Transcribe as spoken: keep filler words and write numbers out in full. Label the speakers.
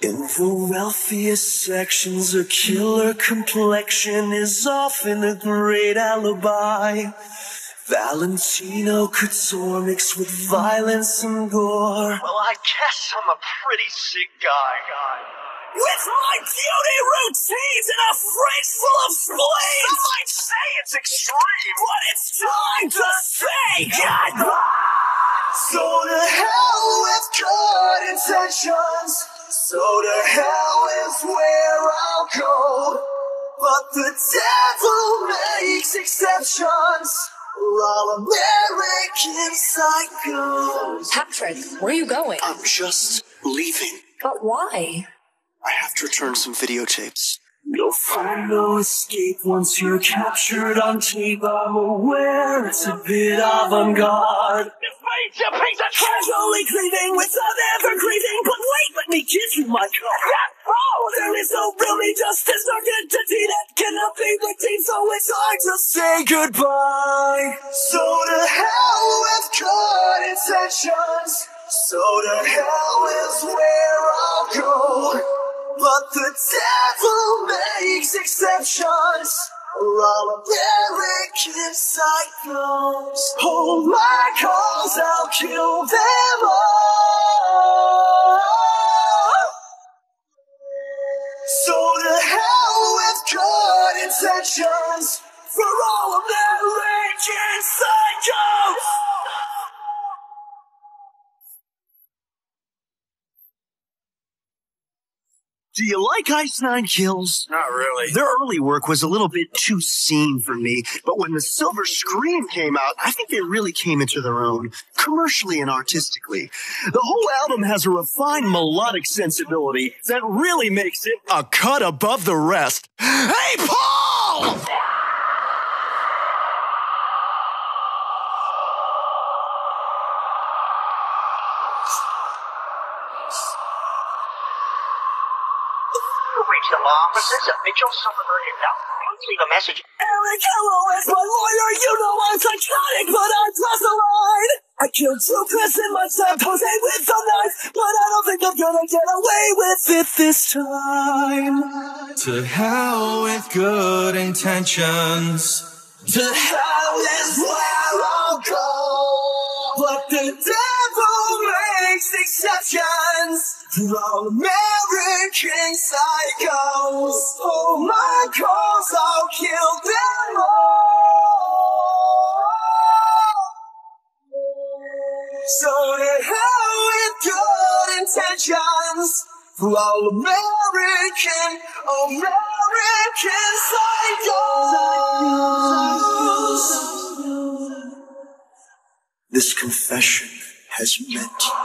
Speaker 1: In the wealthiest sections, a killer complexion is often a great alibi. Valentino couture mixed with violence and gore.
Speaker 2: Well, I guess I'm a pretty sick guy.
Speaker 1: With my beauty routines and a fridge full of spleens!
Speaker 2: Some might say it's extreme,
Speaker 1: but it's time to say goodbye! So to hell with good intentions. So to hell is where I'll go. But the devil makes exceptions. We're all American psychos.
Speaker 3: Patrick, where are you going?
Speaker 1: I'm just leaving.
Speaker 3: But why?
Speaker 1: I have to return some videotapes. You'll find no escape once you're captured on tape. I'm aware it's a bit avant-garde.
Speaker 2: This means your piece of trash!
Speaker 1: Casually cleaving with some ever cleaving, but wait, let me give you my card. Oh, there is no really justice or entity that cannot be redeemed, so it's hard to say goodbye. So to hell with good intentions. So to hell is where I'll go. But the devil makes exceptions. We're all American psychos. Hold my calls, I'll kill them all. So to hell with good intentions. For all American psychos. Do you like Ice Nine Kills?
Speaker 2: Not really.
Speaker 1: Their early work was a little bit too scene for me, but when the Silver Scream came out, I think they really came into their own, commercially and artistically. The whole album has a refined melodic sensibility that really makes it a cut above the rest. Hey, Paul!
Speaker 2: The law offices of Mitchell Summer and now. Please leave a message.
Speaker 1: Eric, hello, as my lawyer, you know I'm psychotic, but I cross the line. I killed two Chris and myself, Jose with a knife, but I don't think I'm gonna get away with it this time.
Speaker 4: To hell with good intentions.
Speaker 1: To hell is where I'll go, but the devil makes exceptions. For all American psychos, oh my cause, I'll kill them all. So to hell with good intentions. For all American, American psychos. This confession has meant